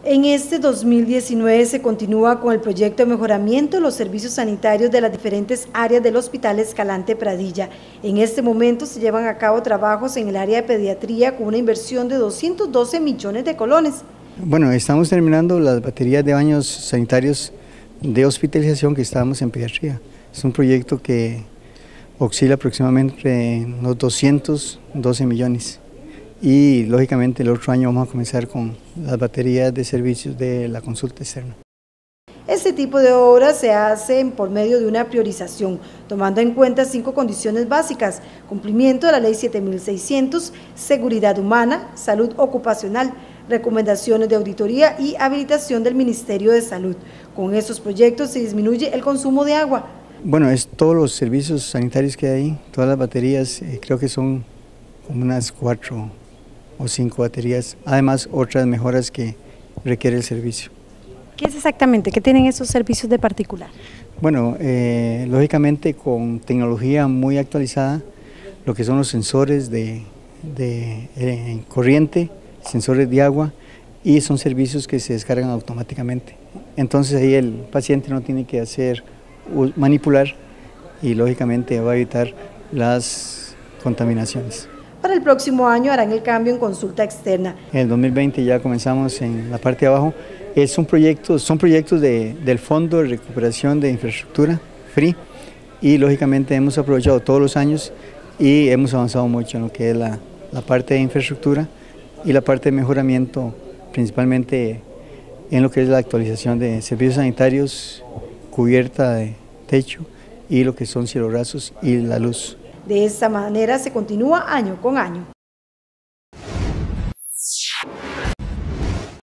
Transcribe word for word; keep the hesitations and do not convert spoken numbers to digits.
En este dos mil diecinueve se continúa con el proyecto de mejoramiento de los servicios sanitarios de las diferentes áreas del Hospital Escalante Pradilla. En este momento se llevan a cabo trabajos en el área de pediatría con una inversión de doscientos doce millones de colones. Bueno, estamos terminando las baterías de baños sanitarios de hospitalización que estábamos en pediatría. Es un proyecto que oscila aproximadamente en los doscientos doce millones. Y lógicamente el otro año vamos a comenzar con las baterías de servicios de la consulta externa. Este tipo de obras se hacen por medio de una priorización, tomando en cuenta cinco condiciones básicas: cumplimiento de la ley siete mil seiscientos, seguridad humana, salud ocupacional, recomendaciones de auditoría y habilitación del Ministerio de Salud. Con estos proyectos se disminuye el consumo de agua. Bueno, es todos los servicios sanitarios que hay ahí, todas las baterías, eh, creo que son como unas cuatro o cinco baterías, además otras mejoras que requiere el servicio. ¿Qué es exactamente? ¿Qué tienen esos servicios de particular? Bueno, eh, lógicamente con tecnología muy actualizada, lo que son los sensores de, de eh, corriente, sensores de agua, y son servicios que se descargan automáticamente. Entonces ahí el paciente no tiene que hacer manipular y lógicamente va a evitar las contaminaciones. Para el próximo año harán el cambio en consulta externa. En el dos mil veinte ya comenzamos en la parte de abajo. Es un proyecto, son proyectos de, del Fondo de Recuperación de Infraestructura, F R I, y lógicamente hemos aprovechado todos los años y hemos avanzado mucho en lo que es la, la parte de infraestructura y la parte de mejoramiento, principalmente en lo que es la actualización de servicios sanitarios, cubierta de techo y lo que son cielorrazos y la luz. De esta manera se continúa año con año.